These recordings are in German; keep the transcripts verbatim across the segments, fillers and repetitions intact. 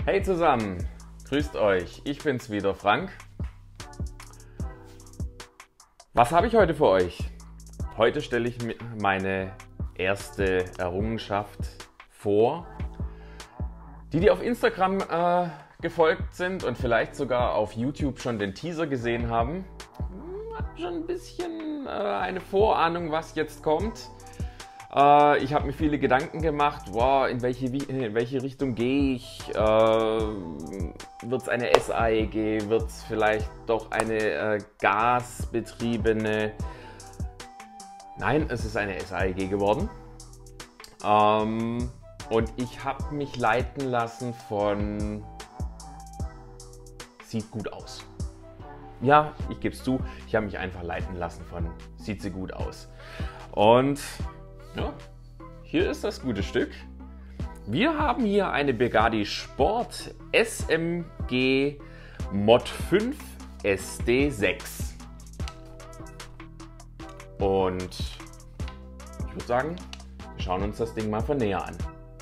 Hey zusammen, grüßt euch, ich bin's wieder, Frank. Was habe ich heute für euch? Heute stelle ich mir meine erste Errungenschaft vor. Die, die auf Instagram äh, gefolgt sind und vielleicht sogar auf YouTube schon den Teaser gesehen haben, hat schon ein bisschen äh, eine Vorahnung, was jetzt kommt. Äh, ich habe mir viele Gedanken gemacht, wow, in welche, in welche Richtung gehe ich? Äh, wird es eine S A E G? Wird es vielleicht doch eine äh, gasbetriebene? Nein, es ist eine S A E G geworden. Ähm, und ich habe mich leiten lassen von sieht gut aus. Ja, ich gebe es zu, ich habe mich einfach leiten lassen von sieht sie gut aus. Und ja, hier ist das gute Stück. Wir haben hier eine Bugatti Sport S M G Mod fünf S D sechs. Und ich würde sagen, wir schauen uns das Ding mal von näher an.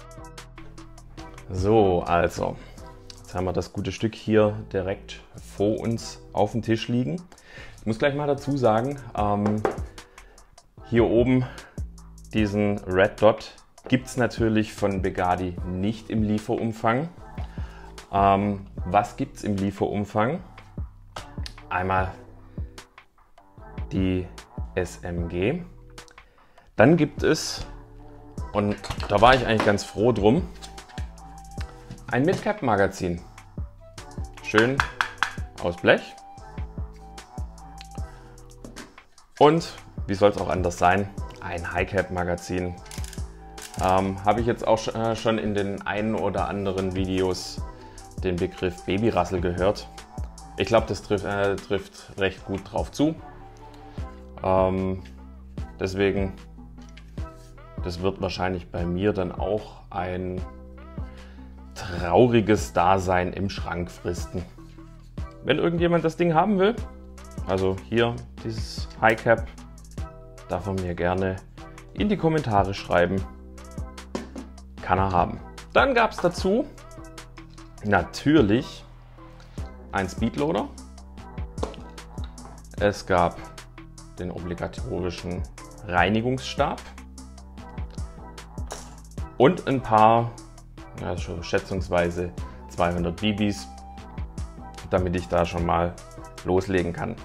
So, also, jetzt haben wir das gute Stück hier direkt vor uns auf dem Tisch liegen. Ich muss gleich mal dazu sagen, ähm, hier oben diesen Red Dot gibt es natürlich von Bugatti nicht im Lieferumfang. Ähm, was gibt es im Lieferumfang? Einmal die S M G. Dann gibt es, und da war ich eigentlich ganz froh drum, ein Mid-Cap-Magazin. Schön aus Blech. Und, wie soll es auch anders sein, ein High-Cap-Magazin. Ähm, habe ich jetzt auch äh, schon in den einen oder anderen Videos den Begriff Babyrassel gehört. Ich glaube, das trifft, äh, trifft recht gut drauf zu. Ähm, deswegen, das wird wahrscheinlich bei mir dann auch ein trauriges Dasein im Schrank fristen. Wenn irgendjemand das Ding haben will, also hier dieses High Cap, darf er mir gerne in die Kommentare schreiben. Kann er haben. Dann gab es dazu natürlich ein Speedloader. Es gab den obligatorischen Reinigungsstab und ein paar, ja, schätzungsweise zweihundert B Bs, damit ich da schon mal loslegen kann.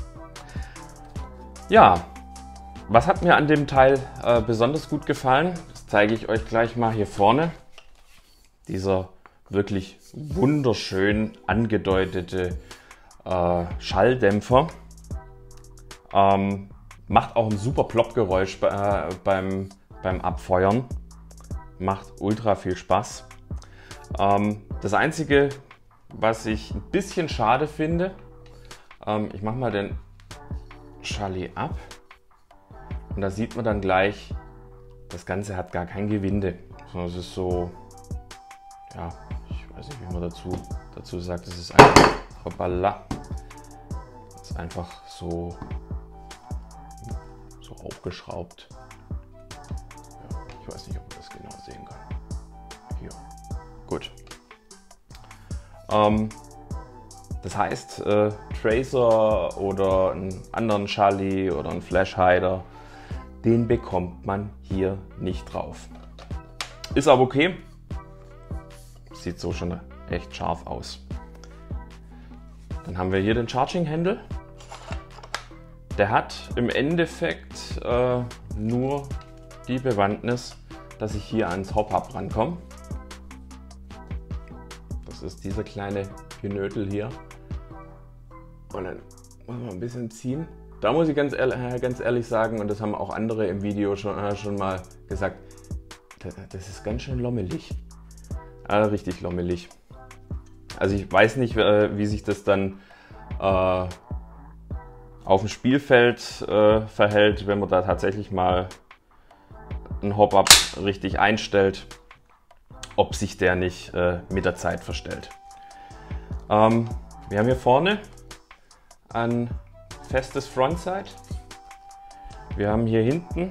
Ja, was hat mir an dem Teil äh, besonders gut gefallen? Das zeige ich euch gleich mal hier vorne. Dieser wirklich wunderschön angedeutete äh, Schalldämpfer. Ähm, macht auch ein super Plopp-Geräusch bei, äh, beim, beim Abfeuern. Macht ultra viel Spaß. Ähm, das Einzige, was ich ein bisschen schade finde, ähm, ich mache mal den Charlie ab. Und da sieht man dann gleich, das Ganze hat gar kein Gewinde. Es ist so, ja, ich weiß nicht, wie man dazu, dazu sagt, es ist einfach, hoppala, es ist einfach so, so aufgeschraubt. Ja, ich weiß nicht, ob man das genau sehen kann. Hier, gut. Ähm, das heißt, äh, Tracer oder einen anderen Charlie oder einen Flash Hider, den bekommt man hier nicht drauf. Ist aber okay. Sieht so schon echt scharf aus. Dann haben wir hier den Charging Handle. Der hat im Endeffekt äh, nur die Bewandtnis, dass ich hier ans Hop-Up rankomme. Das ist dieser kleine Pinötel hier. Und dann muss man ein bisschen ziehen. Da muss ich ganz ehrlich, ganz ehrlich sagen, und das haben auch andere im Video schon, äh, schon mal gesagt, das, das ist ganz schön lommelig. Äh, richtig lommelig. Also ich weiß nicht, äh, wie sich das dann äh, auf dem Spielfeld äh, verhält, wenn man da tatsächlich mal ein Hop-Up richtig einstellt, ob sich der nicht äh, mit der Zeit verstellt. Ähm, wir haben hier vorne ein festes Frontside. Wir haben hier hinten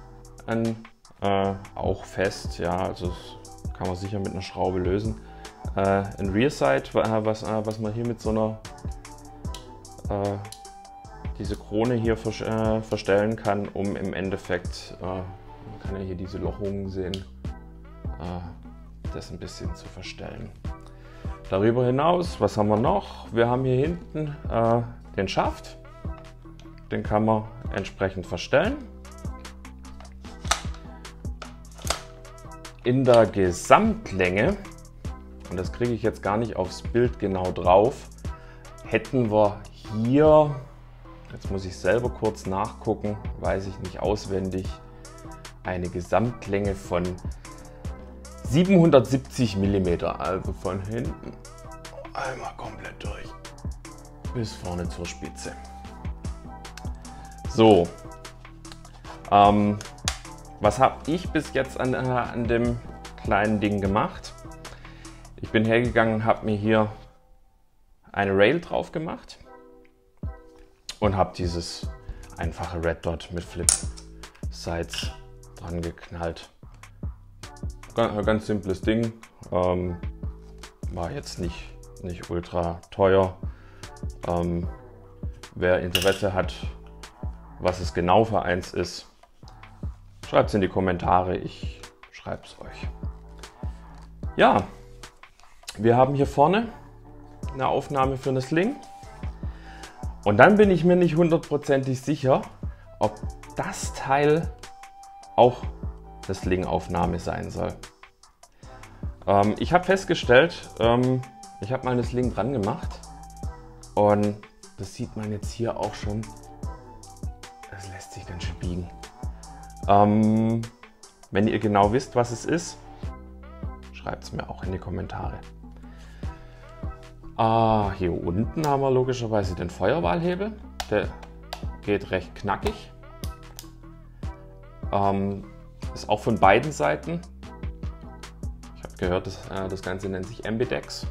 ein äh, auch fest, ja, also das kann man sicher mit einer Schraube lösen, äh, ein Rear Sight, was, äh, was man hier mit so einer äh, diese Krone hier vers äh, verstellen kann, um im Endeffekt, äh, man kann ja hier diese Lochungen sehen, äh, das ein bisschen zu verstellen. Darüber hinaus, was haben wir noch? Wir haben hier hinten äh, den Schaft, den kann man entsprechend verstellen. In der Gesamtlänge, und das kriege ich jetzt gar nicht aufs Bild genau drauf, hätten wir hier, jetzt muss ich selber kurz nachgucken, weiß ich nicht auswendig, eine Gesamtlänge von siebenhundertsiebzig Millimeter, also von hinten einmal komplett durch bis vorne zur Spitze. So, ähm, was habe ich bis jetzt an, äh, an dem kleinen Ding gemacht? Ich bin hergegangen, habe mir hier eine Rail drauf gemacht und habe dieses einfache Red Dot mit Flip Sides dran geknallt. Ganz, ganz simples Ding, ähm, war jetzt nicht, nicht ultra teuer. Ähm, wer Interesse hat, was es genau für eins ist, schreibt es in die Kommentare, ich schreibe es euch. Ja, wir haben hier vorne eine Aufnahme für eine Sling und dann bin ich mir nicht hundertprozentig sicher, ob das Teil auch eine Sling-Aufnahme sein soll. Ähm, ich habe festgestellt, ähm, ich habe mal eine Sling dran gemacht und das sieht man jetzt hier auch schon, das lässt sich ganz schön biegen. Ähm, wenn ihr genau wisst, was es ist, schreibt es mir auch in die Kommentare. Ah, hier unten haben wir logischerweise den Feuerwahlhebel. Der geht recht knackig. Ähm, ist auch von beiden Seiten. Ich habe gehört, das, äh, das Ganze nennt sich Ambidex.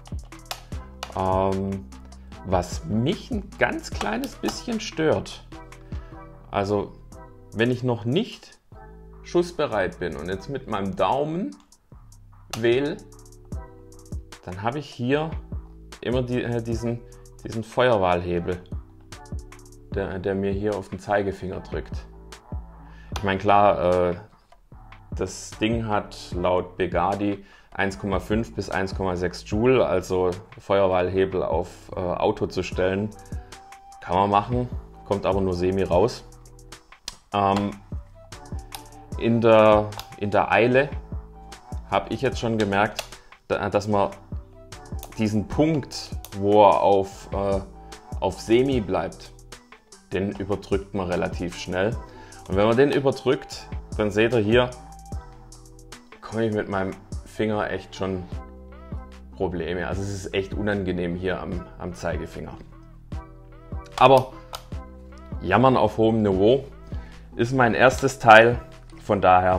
Ähm, was mich ein ganz kleines bisschen stört. Also wenn ich noch nicht schussbereit bin und jetzt mit meinem Daumen wähle, dann habe ich hier immer die, äh, diesen, diesen Feuerwahlhebel, der, der mir hier auf den Zeigefinger drückt. Ich meine, klar, äh, das Ding hat laut Begadi eins Komma fünf bis eins Komma sechs Joule, also Feuerwahlhebel auf äh, Auto zu stellen, kann man machen, kommt aber nur semi raus. Ähm, in, der, in der Eile habe ich jetzt schon gemerkt, dass man diesen Punkt, wo er auf, äh, auf Semi bleibt, den überdrückt man relativ schnell. Und wenn man den überdrückt, dann seht ihr hier, komme ich mit meinem Finger echt schon Probleme. Also es ist echt unangenehm hier am, am Zeigefinger. Aber jammern auf hohem Niveau ist mein erstes Teil, von daher,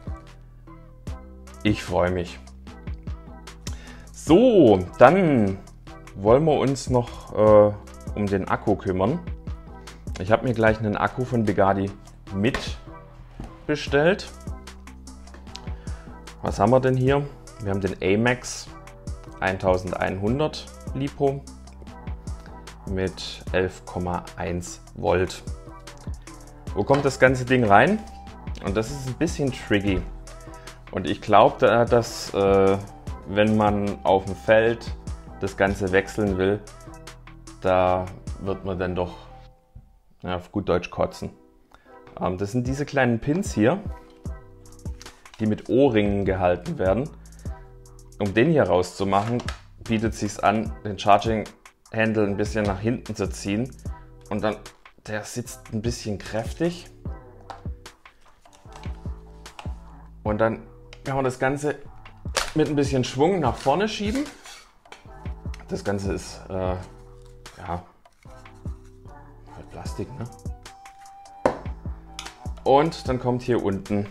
ich freue mich. So, dann wollen wir uns noch äh, um den Akku kümmern. Ich habe mir gleich einen Akku von Begadi mit bestellt. Was haben wir denn hier? Wir haben den AMAX elfhundert LiPo mit elf Komma eins Volt. Wo kommt das ganze Ding rein? Und das ist ein bisschen tricky. Und ich glaube, dass äh, wenn man auf dem Feld das Ganze wechseln will, da wird man dann doch, ja, auf gut Deutsch kotzen. Ähm, das sind diese kleinen Pins hier, die mit O-Ringen gehalten werden. Um den hier rauszumachen, bietet es sich an, den Charging Handle ein bisschen nach hinten zu ziehen. Und dann, der sitzt ein bisschen kräftig. Und dann kann man das Ganze mit ein bisschen Schwung nach vorne schieben. Das Ganze ist, äh, ja, halt Plastik, ne? Und dann kommt hier unten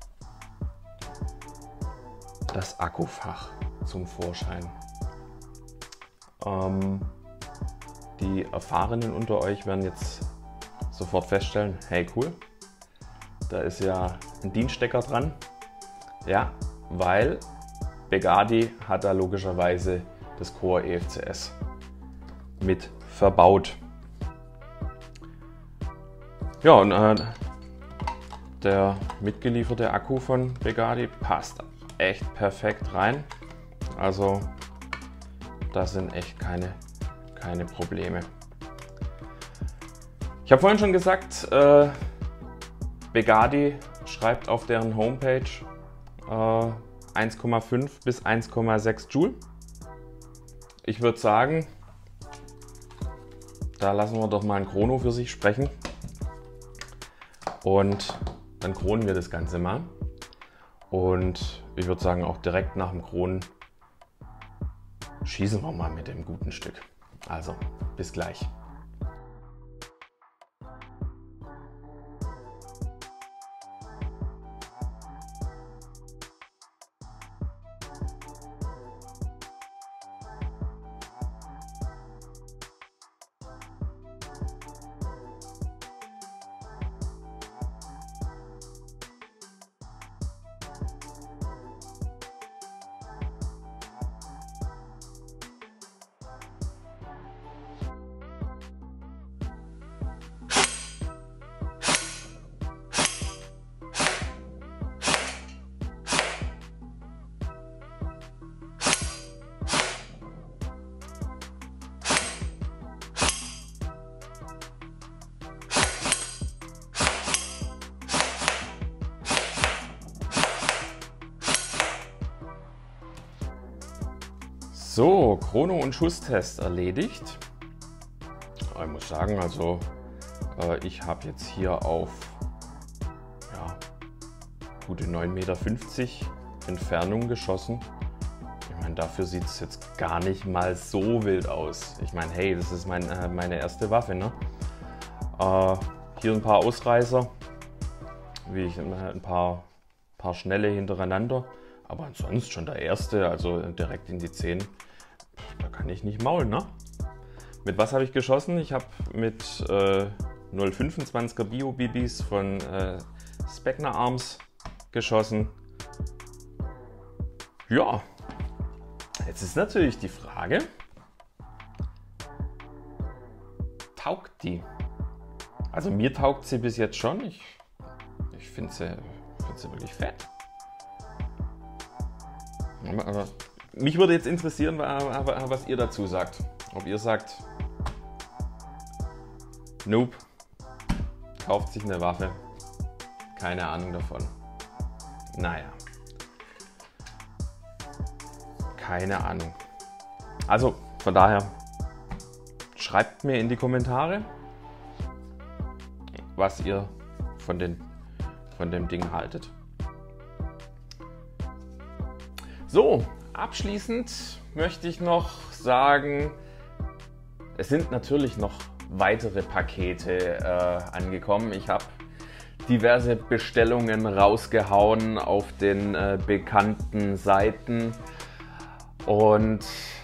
das Akkufach zum Vorschein. Ähm, die Erfahrenen unter euch werden jetzt sofort feststellen, hey cool, da ist ja ein Dienststecker dran. Ja, weil Begadi hat da logischerweise das Core E F C S mit verbaut. Ja, und äh, der mitgelieferte Akku von Begadi passt echt perfekt rein. Also da sind echt keine, keine Probleme. Ich habe vorhin schon gesagt, äh, Begadi schreibt auf deren Homepage äh, eins Komma fünf bis eins Komma sechs Joule. Ich würde sagen, da lassen wir doch mal ein Chrono für sich sprechen. Und dann kronen wir das Ganze mal. Und ich würde sagen, auch direkt nach dem Kronen schießen wir mal mit dem guten Stück. Also, bis gleich. So, Chrono- und Schusstest erledigt. Ich muss sagen, also äh, ich habe jetzt hier auf ja, gute neun Komma fünfzig Meter Entfernung geschossen. Ich meine, dafür sieht es jetzt gar nicht mal so wild aus. Ich meine, hey, das ist mein, äh, meine erste Waffe, ne? Äh, hier ein paar Ausreißer, wie ich ein paar, paar schnelle hintereinander. Aber ansonsten schon der erste, also direkt in die zehn. Da kann ich nicht maulen, ne? Mit was habe ich geschossen? Ich habe mit äh, null Komma fünfundzwanziger Bio-B Bs von äh, Specna Arms geschossen. Ja, jetzt ist natürlich die Frage, taugt die? Also mir taugt sie bis jetzt schon. Ich, ich finde sie, find sie wirklich fett. Aber mich würde jetzt interessieren, was ihr dazu sagt. Ob ihr sagt, Noob, kauft sich eine Waffe, keine Ahnung davon. Naja, keine Ahnung. Also von daher, schreibt mir in die Kommentare, was ihr von, den, von dem Ding haltet. So, abschließend möchte ich noch sagen, es sind natürlich noch weitere Pakete äh, angekommen. Ich habe diverse Bestellungen rausgehauen auf den äh, bekannten Seiten und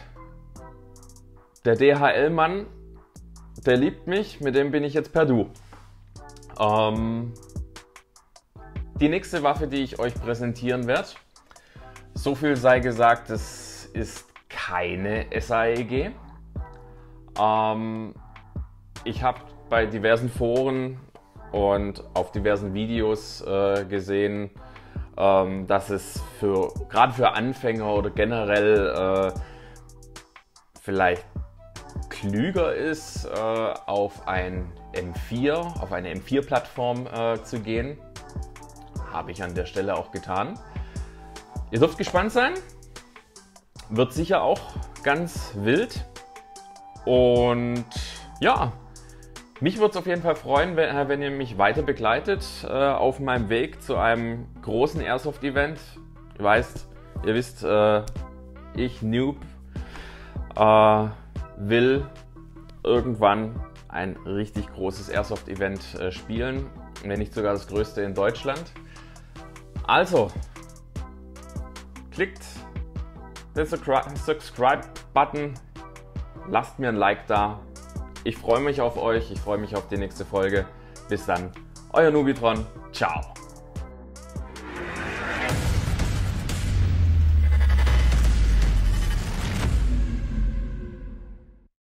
der D H L-Mann, der liebt mich, mit dem bin ich jetzt per Du. Ähm, die nächste Waffe, die ich euch präsentieren werde, so viel sei gesagt, es ist keine S A E G. Ähm, ich habe bei diversen Foren und auf diversen Videos äh, gesehen, ähm, dass es für gerade für Anfänger oder generell äh, vielleicht klüger ist, äh, auf ein M vier, auf eine M vier Plattform äh, zu gehen. Habe ich an der Stelle auch getan. Ihr dürft gespannt sein. Wird sicher auch ganz wild. Und ja, mich würde es auf jeden Fall freuen, wenn, wenn ihr mich weiter begleitet äh, auf meinem Weg zu einem großen Airsoft-Event. Ihr weißt, ihr wisst, äh, ich Noob äh, will irgendwann ein richtig großes Airsoft-Event äh, spielen, wenn nicht sogar das größte in Deutschland. Also, klickt den Subscribe-Button, lasst mir ein Like da. Ich freue mich auf euch, ich freue mich auf die nächste Folge. Bis dann, euer Nubitron. Ciao.